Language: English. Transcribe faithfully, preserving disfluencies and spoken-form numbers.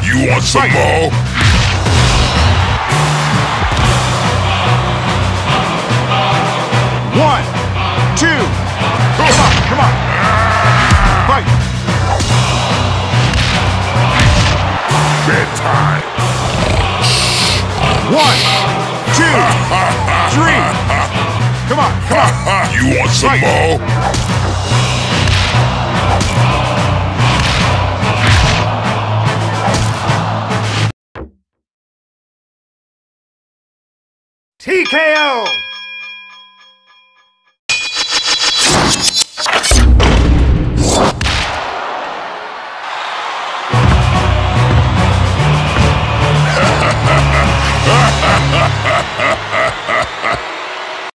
You want some Fight. more? One, two. Come on, come on. Fight. Bedtime. One, two, three. Come on, come on. You want some Fight. more? T K O!